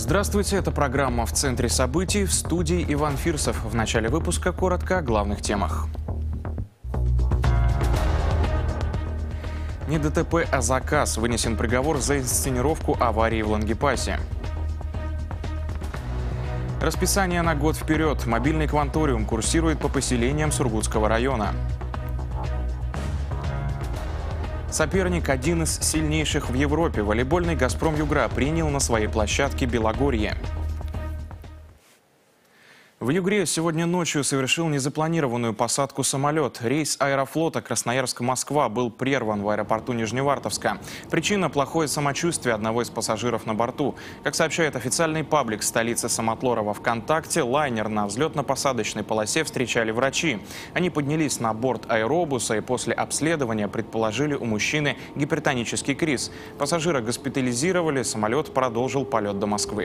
Здравствуйте, это программа «В центре событий», в студии Иван Фирсов. В начале выпуска коротко о главных темах. Не ДТП, а заказ. Вынесен приговор за инсценировку аварии в Лангепасе. Расписание на год вперед. Мобильный кванториум курсирует по поселениям Сургутского района. Соперник – один из сильнейших в Европе. Волейбольный «Газпром Югра» принял на своей площадке Белогорье. В Югре сегодня ночью совершил незапланированную посадку самолет. Рейс аэрофлота Красноярск-Москва был прерван в аэропорту Нижневартовска. Причина – плохое самочувствие одного из пассажиров на борту. Как сообщает официальный паблик столицы Самотлора во ВКонтакте, лайнер на взлетно-посадочной полосе встречали врачи. Они поднялись на борт аэробуса и после обследования предположили у мужчины гипертонический криз. Пассажира госпитализировали, самолет продолжил полет до Москвы.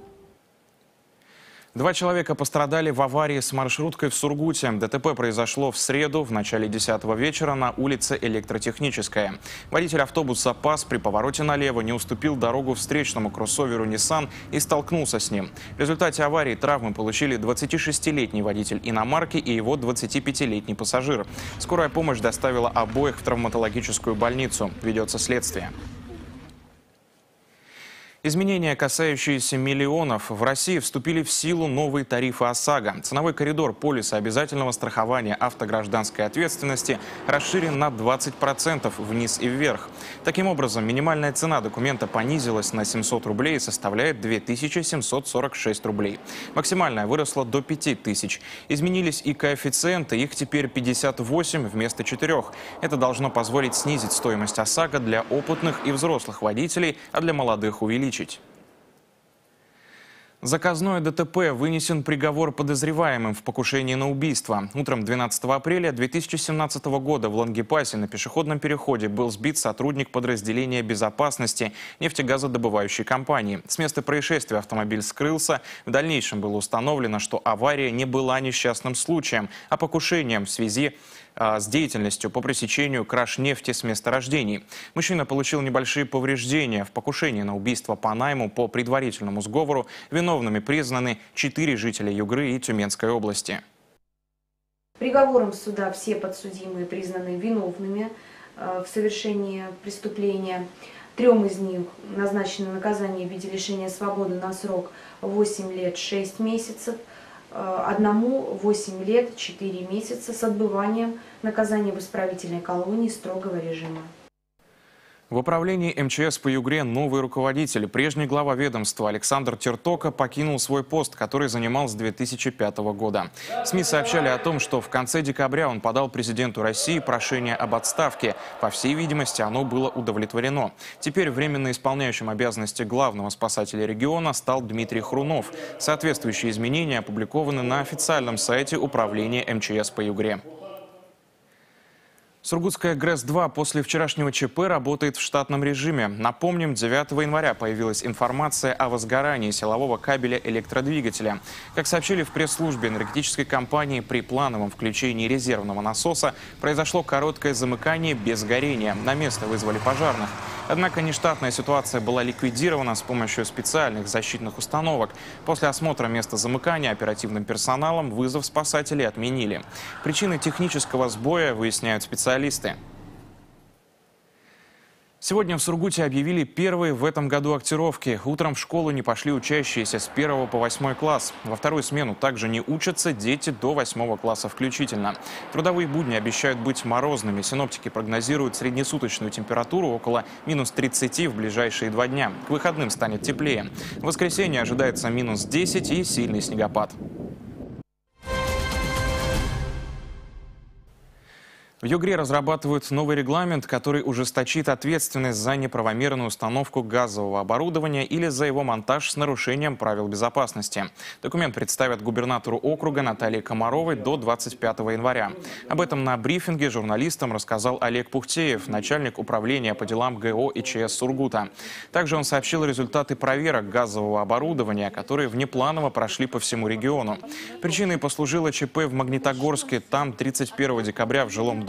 2 человека пострадали в аварии с маршруткой в Сургуте. ДТП произошло в среду в начале 10-го вечера на улице Электротехническая. Водитель автобуса «ПАС» при повороте налево не уступил дорогу встречному кроссоверу «Ниссан» и столкнулся с ним. В результате аварии травмы получили 26-летний водитель иномарки и его 25-летний пассажир. Скорая помощь доставила обоих в травматологическую больницу. Ведется следствие. Изменения, касающиеся миллионов. В России вступили в силу новые тарифы ОСАГО. Ценовой коридор полиса обязательного страхования автогражданской ответственности расширен на 20% вниз и вверх. Таким образом, минимальная цена документа понизилась на 700 рублей и составляет 2746 рублей. Максимальная выросла до 5000. Изменились и коэффициенты, их теперь 58 вместо 4. Это должно позволить снизить стоимость ОСАГО для опытных и взрослых водителей, а для молодых увеличить. Заказное ДТП. Вынесен приговор подозреваемым в покушении на убийство. Утром 12 апреля 2017 года в Лангепасе на пешеходном переходе был сбит сотрудник подразделения безопасности нефтегазодобывающей компании. С места происшествия автомобиль скрылся. В дальнейшем было установлено, что авария не была несчастным случаем, а покушением в связи с деятельностью по пресечению краж нефти с месторождений. Мужчина получил небольшие повреждения. В покушении на убийство по найму по предварительному сговору виновными признаны 4 жителя Югры и Тюменской области. Приговором суда все подсудимые признаны виновными в совершении преступления. 3 из них назначено наказание в виде лишения свободы на срок 8 лет 6 месяцев. Одному 8 лет 4 месяца с отбыванием наказания в исправительной колонии строгого режима. В управлении МЧС по Югре новый руководитель. Прежний глава ведомства Александр Тертока покинул свой пост, который занимал с 2005 года. СМИ сообщали о том, что в конце декабря он подал президенту России прошение об отставке. По всей видимости, оно было удовлетворено. Теперь временно исполняющим обязанности главного спасателя региона стал Дмитрий Хрунов. Соответствующие изменения опубликованы на официальном сайте управления МЧС по Югре. Сургутская ГРЭС-2 после вчерашнего ЧП работает в штатном режиме. Напомним, 9 января появилась информация о возгорании силового кабеля электродвигателя. Как сообщили в пресс-службе энергетической компании, при плановом включении резервного насоса произошло короткое замыкание без горения. На место вызвали пожарных. Однако нештатная ситуация была ликвидирована с помощью специальных защитных установок. После осмотра места замыкания оперативным персоналом вызов спасателей отменили. Причины технического сбоя выясняют специалисты. Сегодня в Сургуте объявили первые в этом году актировки. Утром в школу не пошли учащиеся с 1 по 8 класс. Во вторую смену также не учатся дети до 8 класса включительно. Трудовые будни обещают быть морозными. Синоптики прогнозируют среднесуточную температуру около минус 30 в ближайшие 2 дня. К выходным станет теплее. В воскресенье ожидается минус 10 и сильный снегопад. В Югре разрабатывают новый регламент, который ужесточит ответственность за неправомерную установку газового оборудования или за его монтаж с нарушением правил безопасности. Документ представят губернатору округа Наталье Комаровой до 25 января. Об этом на брифинге журналистам рассказал Олег Пухтеев, начальник управления по делам ГО и ЧС Сургута. Также он сообщил результаты проверок газового оборудования, которые внепланово прошли по всему региону. Причиной послужило ЧП в Магнитогорске. Там 31 декабря в жилом доме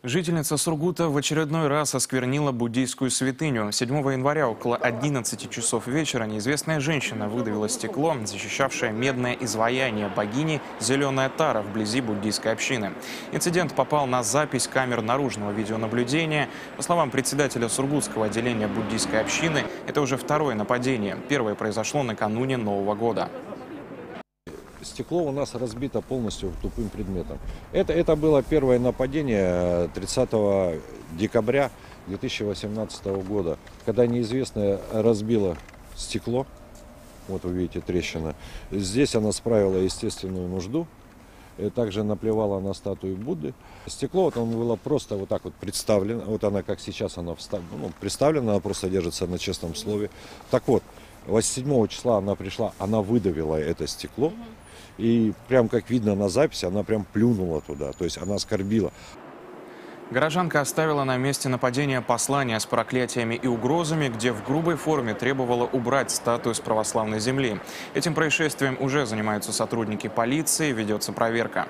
Жительница Сургута в очередной раз осквернила буддийскую святыню. 7 января около 11 часов вечера неизвестная женщина выдавила стекло, защищавшее медное изваяние богини Зеленая Тара вблизи буддийской общины. Инцидент попал на запись камер наружного видеонаблюдения. По словам председателя Сургутского отделения буддийской общины, это уже второе нападение. Первое произошло накануне Нового года. Стекло у нас разбито полностью тупым предметом. Это было первое нападение 30 декабря 2018 года, когда неизвестная разбила стекло. Вот вы видите трещина. Здесь она справила естественную нужду. И также наплевала на статую Будды. Стекло вот оно было просто вот так вот представлено. Вот она как сейчас она представлена, она просто держится на честном слове. Так вот, 7 числа она пришла, она выдавила это стекло. И прям как видно на записи, она прям плюнула туда, то есть она оскорбила. Горожанка оставила на месте нападения послание с проклятиями и угрозами, где в грубой форме требовала убрать статую с православной земли. Этим происшествием уже занимаются сотрудники полиции, ведется проверка.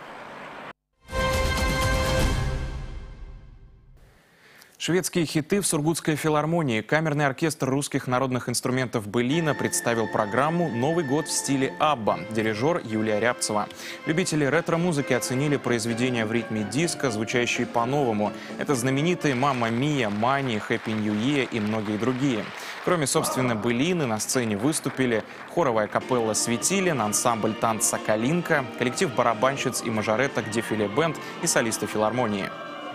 Шведские хиты в Сургутской филармонии. Камерный оркестр русских народных инструментов «Былина» представил программу «Новый год в стиле Абба». Дирижер Юлия Рябцева. Любители ретро-музыки оценили произведения в ритме диска, звучащие по-новому. Это знаменитые «Мамма Мия», «Мани», «Хэппи Нью Йеar» и многие другие. Кроме, собственно, «Былины» на сцене выступили хоровая капелла «Светилин», ансамбль танца «Калинка», коллектив барабанщиц и мажореток «Дефиле Бенд» и солисты филармонии.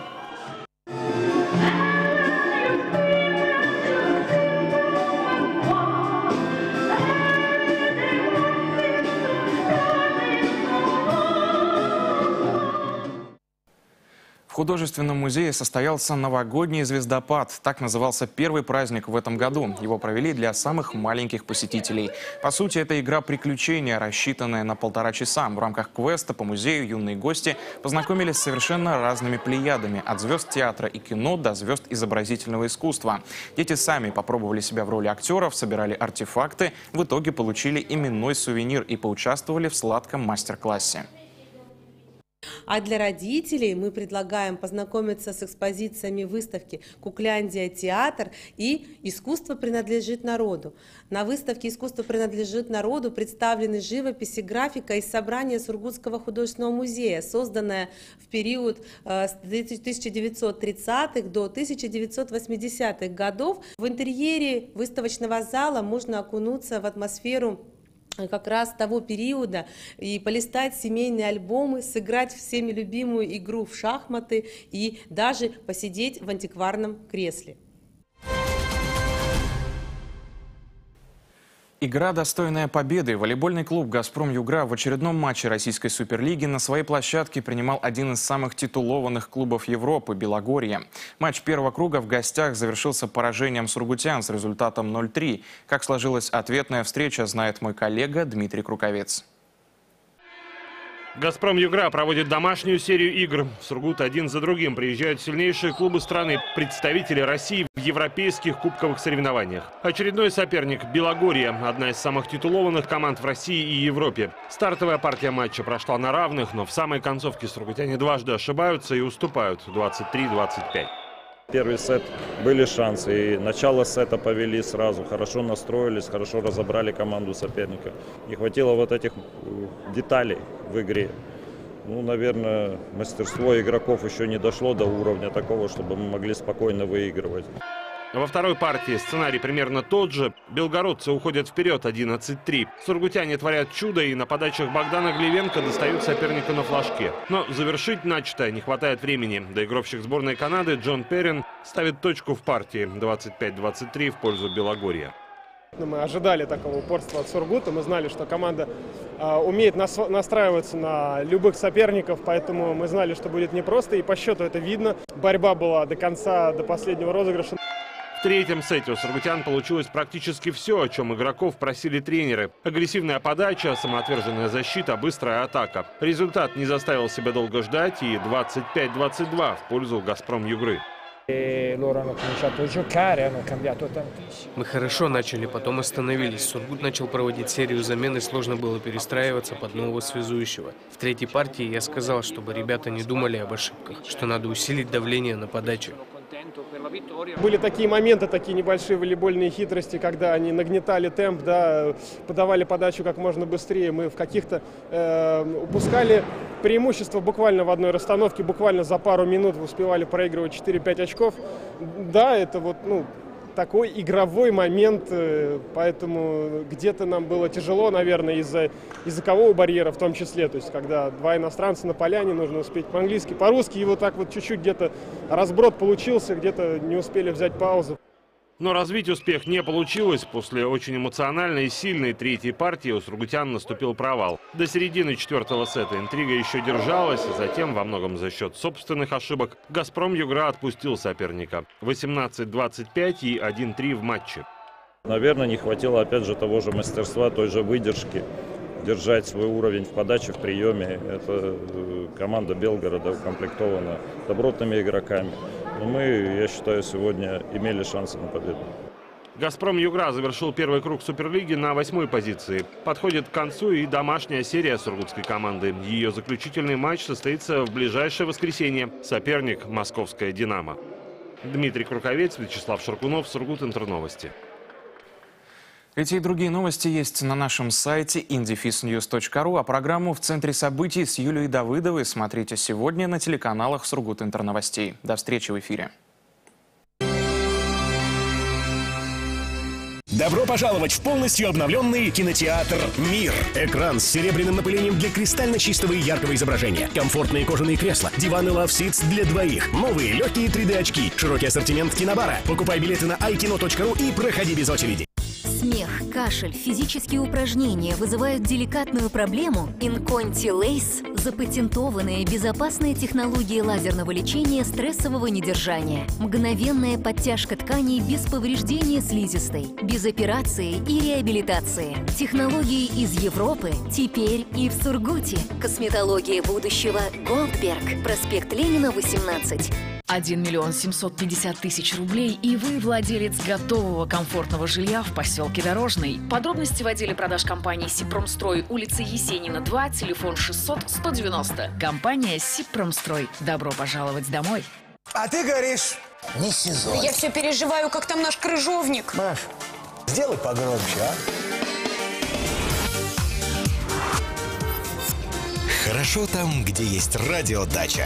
В художественном музее состоялся новогодний звездопад. Так назывался первый праздник в этом году. Его провели для самых маленьких посетителей. По сути, это игра приключения, рассчитанная на 1,5 часа. В рамках квеста по музею юные гости познакомились с совершенно разными плеядами. От звезд театра и кино до звезд изобразительного искусства. Дети сами попробовали себя в роли актеров, собирали артефакты. В итоге получили именной сувенир и поучаствовали в сладком мастер-классе. А для родителей мы предлагаем познакомиться с экспозициями выставки «Кукляндия. Театр» и «Искусство принадлежит народу». На выставке «Искусство принадлежит народу» представлены живопись и графика из собрания Сургутского художественного музея, созданное в период с 1930-х до 1980-х годов. В интерьере выставочного зала можно окунуться в атмосферу как раз того периода и полистать семейные альбомы, сыграть всеми любимую игру в шахматы и даже посидеть в антикварном кресле. Игра, достойная победы. Волейбольный клуб «Газпром Югра» в очередном матче российской суперлиги на своей площадке принимал один из самых титулованных клубов Европы – «Белогорье». Матч первого круга в гостях завершился поражением сургутян с результатом 0-3. Как сложилась ответная встреча, знает мой коллега Дмитрий Круковец. «Газпром Югра» проводит домашнюю серию игр. В Сургут один за другим приезжают сильнейшие клубы страны, представители России в европейских кубковых соревнованиях. Очередной соперник – «Белогорье», одна из самых титулованных команд в России и Европе. Стартовая партия матча прошла на равных, но в самой концовке сургутяне дважды ошибаются и уступают 23-25. Первый сет были шансы, и начало сета повели сразу, хорошо настроились, хорошо разобрали команду соперника. Не хватило вот этих деталей в игре. Ну, наверное, мастерство игроков еще не дошло до уровня такого, чтобы мы могли спокойно выигрывать. Во второй партии сценарий примерно тот же. Белгородцы уходят вперед 11-3. Сургутяне творят чудо и на подачах Богдана Глевенко достают соперника на флажке. Но завершить начатое не хватает времени. Доигровщик сборной Канады Джон Перрин ставит точку в партии 25-23 в пользу Белогорья. Мы ожидали такого упорства от Сургута. Мы знали, что команда умеет настраиваться на любых соперников, поэтому мы знали, что будет непросто. И по счету это видно. Борьба была до конца, до последнего розыгрыша. В третьем сете у сургутян получилось практически все, о чем игроков просили тренеры. Агрессивная подача, самоотверженная защита, быстрая атака. Результат не заставил себя долго ждать и 25-22 в пользу «Газпром Югры». Мы хорошо начали, потом остановились. Сургут начал проводить серию замен, и сложно было перестраиваться под нового связующего. В третьей партии я сказал, чтобы ребята не думали об ошибках, что надо усилить давление на подачу. Были такие моменты, такие небольшие волейбольные хитрости, когда они нагнетали темп, да, подавали подачу как можно быстрее. Мы в каких-то упускали преимущество буквально в одной расстановке, буквально за пару минут успевали проигрывать 4-5 очков. Да, это вот, такой игровой момент, поэтому где-то нам было тяжело, наверное, из-за языкового барьера в том числе. То есть, когда два иностранца на поляне, нужно успеть по-английски, по-русски, и вот так вот чуть-чуть где-то разброд получился, где-то не успели взять паузу. Но развить успех не получилось. После очень эмоциональной и сильной третьей партии у сургутян наступил провал. До середины четвертого сета интрига еще держалась, и затем, во многом за счет собственных ошибок, «Газпром Югра» отпустил соперника. 18-25 и 1-3 в матче. Наверное, не хватило, опять же, того же мастерства, той же выдержки, держать свой уровень в подаче, в приеме. Это команда Белгорода укомплектована добротными игроками. Но мы, я считаю, сегодня имели шансы на победу. «Газпром Югра» завершил первый круг Суперлиги на 8-й позиции. Подходит к концу и домашняя серия сургутской команды. Ее заключительный матч состоится в ближайшее воскресенье. Соперник – московская «Динамо». Дмитрий Круковец, Вячеслав Шаркунов, Сургут Интерновости. Эти и другие новости есть на нашем сайте indefisnews.ru, а программу «В центре событий» с Юлией Давыдовой смотрите сегодня на телеканалах Сургут Интерновостей. До встречи в эфире. Добро пожаловать в полностью обновленный кинотеатр «Мир». Экран с серебряным напылением для кристально чистого и яркого изображения. Комфортные кожаные кресла, диваны Love Seats для двоих. Новые легкие 3D-очки. Широкий ассортимент кинобара. Покупай билеты на ikino.ru и проходи без очереди. Смех, кашель, физические упражнения вызывают деликатную проблему? Инконти Лейс – запатентованные безопасные технологии лазерного лечения стрессового недержания. Мгновенная подтяжка тканей без повреждения слизистой, без операции и реабилитации. Технологии из Европы теперь и в Сургуте. Косметология будущего Голдберг. Проспект Ленина, 18. 1 750 000 рублей, и вы владелец готового комфортного жилья в поселке Дорожный. Подробности в отделе продаж компании «Сипромстрой», улица Есенина, 2, телефон 600-190. Компания «Сипромстрой». Добро пожаловать домой. А ты говоришь, не сезон. Я все переживаю, как там наш крыжовник. Маш, сделай погромче, а? Хорошо там, где есть радиодача.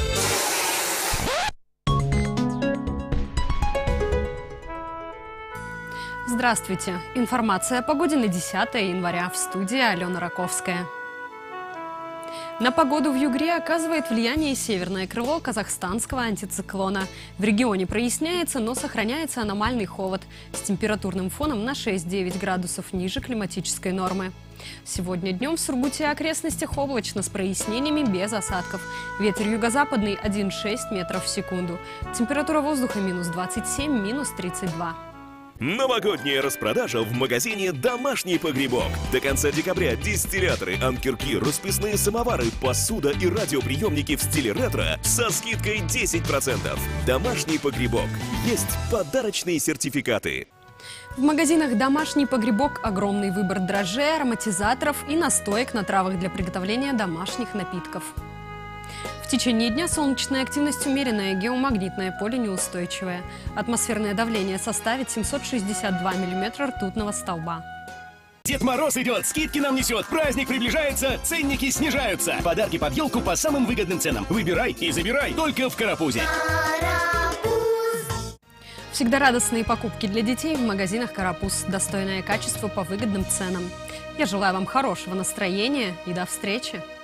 Здравствуйте. Информация о погоде на 10 января. В студии Алена Раковская. На погоду в Югре оказывает влияние северное крыло казахстанского антициклона. В регионе проясняется, но сохраняется аномальный холод с температурным фоном на 6-9 градусов ниже климатической нормы. Сегодня днем в Сургуте и окрестностях облачно с прояснениями без осадков. Ветер юго-западный 1,6 метров в секунду. Температура воздуха минус 27, минус 32. Новогодняя распродажа в магазине «Домашний погребок». До конца декабря дистилляторы, анкерки, расписные самовары, посуда и радиоприемники в стиле ретро со скидкой 10%. «Домашний погребок». Есть подарочные сертификаты. В магазинах «Домашний погребок» огромный выбор дрожжей, ароматизаторов и настоек на травах для приготовления домашних напитков. В течение дня солнечная активность умеренная, геомагнитное поле неустойчивое. Атмосферное давление составит 762 миллиметра ртутного столба. Дед Мороз идет, скидки нам несет, праздник приближается, ценники снижаются. Подарки под елку по самым выгодным ценам. Выбирай и забирай только в Карапузе. Всегда радостные покупки для детей в магазинах «Карапуз». Достойное качество по выгодным ценам. Я желаю вам хорошего настроения и до встречи!